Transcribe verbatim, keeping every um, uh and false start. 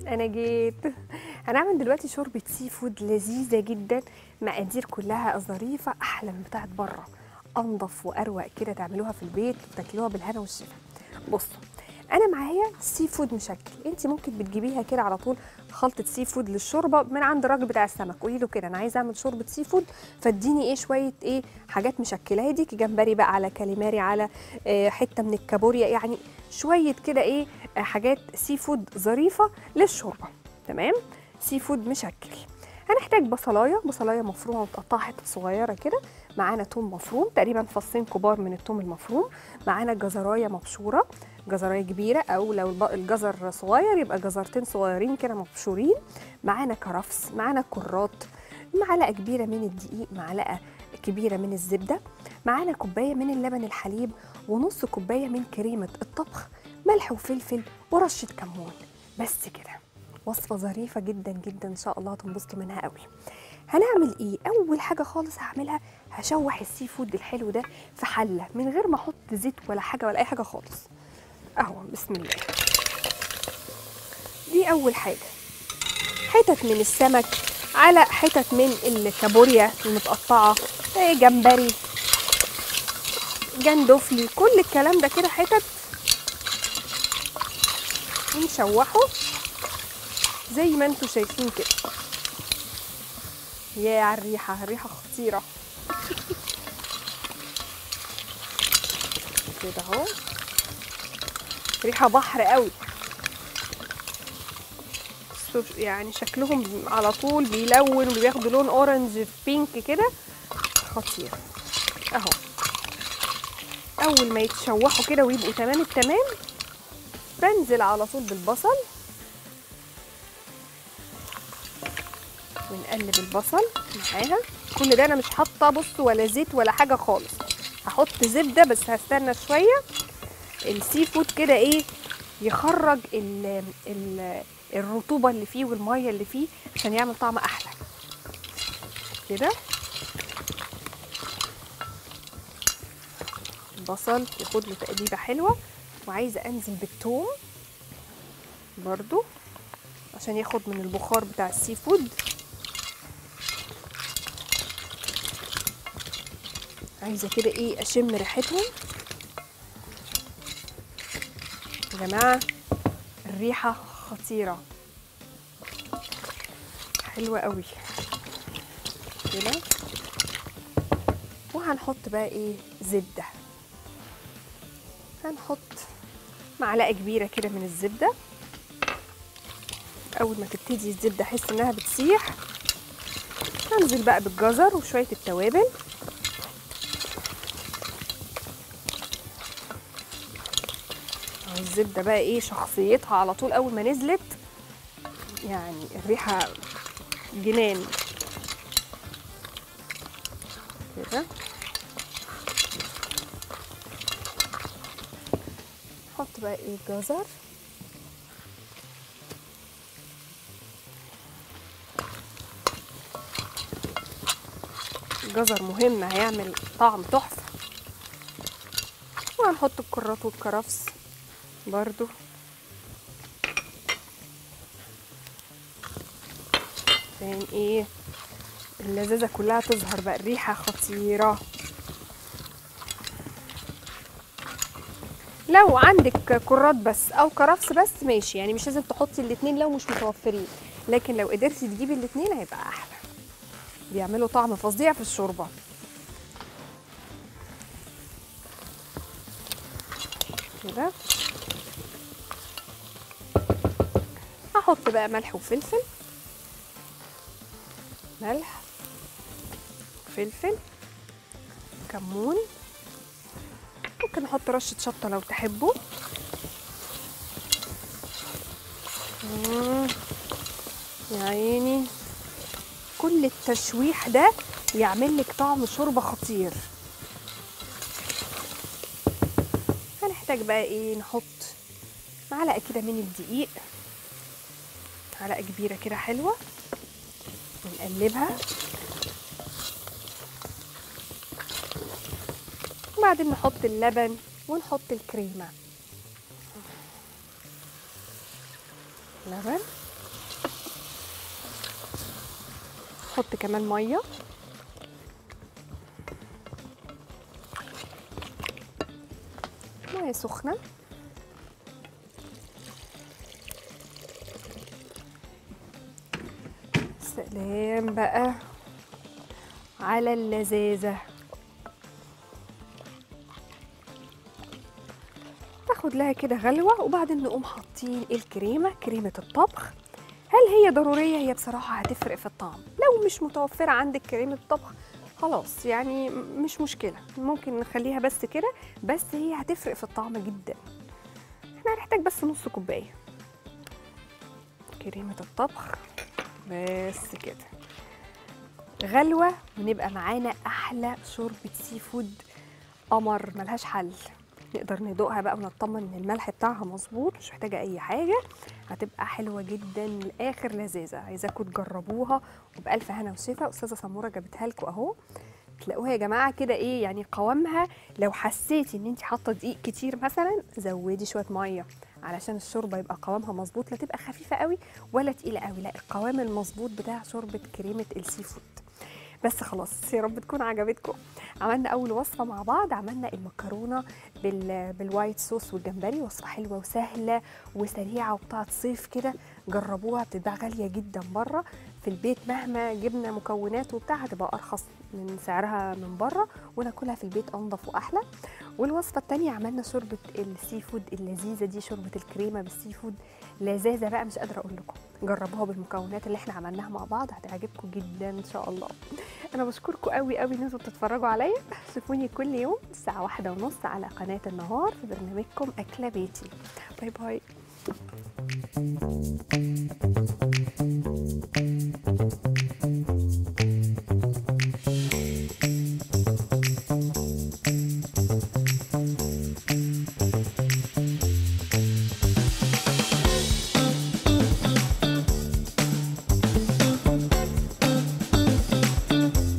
انا جيت. هنعمل دلوقتي شوربه سي فود لذيذه جدا، مقادير كلها ظريفه احلى من بتاعت بره، انضف واروق كده. تعملوها في البيت وتاكلوها بالهنا والشفا. بصوا، انا معايا سي فود مشكل. انت ممكن بتجيبيها كده على طول، خلطه سي فود للشوربه من عند الراجل بتاع السمك. قولي له كده انا عايزه اعمل شوربه سي فود، فاديني ايه شويه ايه حاجات مشكله، هيديكي جمبري بقى على كاليماري على آه حته من الكابوريا، يعني شويه كده ايه آه حاجات سي فود ظريفه للشوربه. تمام، سي فود مشكل. هنحتاج بصلايه بصلايه مفرومه متقطعه حتت صغيره كده، معانا توم مفروم تقريبا فصين كبار من التوم المفروم، معانا جزرايه مبشوره، جزرايه كبيره، او لو الجزر صغير يبقى جزرتين صغيرين كده مبشورين، معانا كرفس، معانا كرات، معلقه كبيره من الدقيق، معلقه كبيره من الزبده، معانا كوبايه من اللبن الحليب، ونص كوبايه من كريمه الطبخ، ملح وفلفل ورشه كمون. بس كده، وصفه ظريفه جدا جدا، ان شاء الله تنبسطوا منها قوي. هنعمل ايه؟ اول حاجه خالص هعملها هشوح السي فود الحلو ده في حله من غير ما احط زيت ولا حاجه ولا اي حاجه خالص. اهو بسم الله. دي اول حاجه، حتت من السمك على حتت من الكابوريا المتقطعه، جمبري، جندوفلي، كل الكلام ده كده حتت نشوحه زي ما انتم شايفين كده. يا على الريحه، الريحه خطيره كده اهو، ريحه بحر قوي. يعني شكلهم على طول بيلون وبياخدوا لون اورنج بينك كده، خطير اهو. اول ما يتشوحوا كده ويبقوا تمام التمام، بنزل على طول بالبصل ونقلب البصل معاها. كل ده انا مش حاطه بصوا ولا زيت ولا حاجه خالص، هحط زبده بس هستنى شويه السي فود كده ايه يخرج ال ال الرطوبه اللي فيه والميه اللي فيه عشان يعمل طعم احلى كده. البصل ياخد له تقليبه حلوه، وعايزه انزل بالثوم برضو عشان ياخد من البخار بتاع السي فود. عايزه كده ايه اشم ريحتهم يا جماعه، الريحه خطيره حلوه قوي كده. وهنحط بقى ايه زبده، هنحط معلقه كبيره كده من الزبده. اول ما تبتدي الزبده احس انها بتسيح، هنزل بقى بالجزر وشويه التوابل. الزبده بقى ايه شخصيتها على طول اول ما نزلت، يعني الريحه جنان كده. نحط بقى ايه الجزر، الجزر مهم هيعمل طعم تحفه. وهنحط الكرات والكرفس برضو، عشان ايه اللذاذه كلها تظهر بقى، الريحه خطيره. لو عندك كرات بس او كرفس بس ماشي، يعني مش لازم تحطي الاتنين لو مش متوفرين، لكن لو قدرتي تجيبي الاتنين هيبقى احلى، بيعملوا طعم فظيع في الشوربه كده. هحط بقى ملح وفلفل، ملح فلفل كمون، ممكن نحط رشه شطه لو تحبوا. يا عيني، كل التشويح ده يعمل لك طعم شوربه خطير. هنحتاج بقى ايه نحط معلقه كده من الدقيق، معلقه كبيره كده حلوه، ونقلبها. وبعدين نحط اللبن ونحط الكريمه، لبن نحط كمان ميه. ميه سخنه. سلام بقى على اللذاذه. تاخد لها كده غلوه وبعدين نقوم حاطين الكريمه، كريمه الطبخ. هل هي ضروريه؟ هي بصراحه هتفرق في الطعم. لو مش متوفره عندك كريمه طبخ خلاص يعني مش مشكله، ممكن نخليها بس كده، بس هي هتفرق في الطعم جدا. احنا هنحتاج بس نص كوبايه كريمه الطبخ بس كده، غلوه ونبقى معانا احلى شوربه سي فود قمر ملهاش حل. نقدر ندوقها بقى ونطمن ان الملح بتاعها مظبوط، مش محتاجه اي حاجه، هتبقى حلوه جدا لاخر لذاذه. عايزاكم تجربوها وبالف هنا وشفا. استاذه سموره جابتها لكم اهو، تلاقوها يا جماعه كده ايه يعني قوامها. لو حسيتي ان انت حاطه دقيق كتير مثلا زودي شويه ميه علشان الشوربه يبقى قوامها مظبوط، لا تبقى خفيفه قوي ولا تقيله قوي، لا القوام المظبوط بتاع شوربه كريمه السي فود. بس خلاص، يا رب تكون عجبتكم. عملنا اول وصفه مع بعض، عملنا المكرونه بال... بالوايت صوص والجمبري، وصفه حلوه وسهله وسريعه وبتاعه صيف كده. جربوها، بتتباع غاليه جدا بره. في البيت مهما جبنا مكونات وبتاع هتبقى ارخص من سعرها من بره، وناكلها في البيت انضف واحلى. والوصفه الثانيه عملنا شوربه السي فود اللذيذه دي، شوربه الكريمه بالسي فود، لذاذه بقى مش قادره اقول لكم. جربوها بالمكونات اللي احنا عملناها مع بعض، هتعجبكم جدا ان شاء الله. انا بشكركم قوي قوي ان انتوا بتتفرجوا عليا. شوفوني كل يوم الساعه واحدة ونص على قناه النهار في برنامجكم اكله بيتي. باي باي.